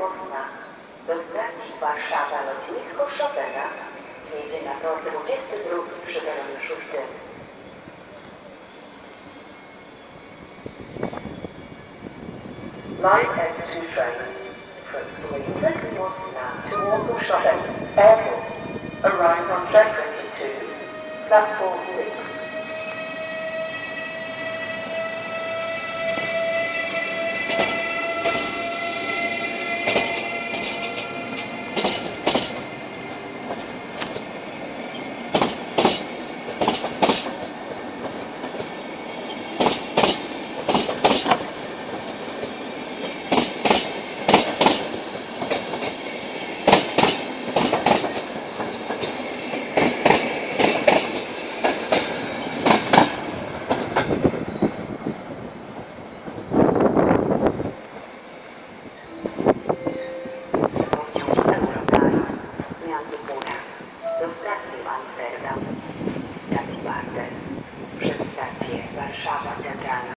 Mostna do stacji Warszawa Lotnisko Chopina jedzie na tor 22 przy peronie 6. Line S2 train from Złotych Mostna to Warsaw Shopping Airport arrives on track 22, platform 6. Do stacji Amsterdam, stacji Basel, przez stację Warszawa Centralna.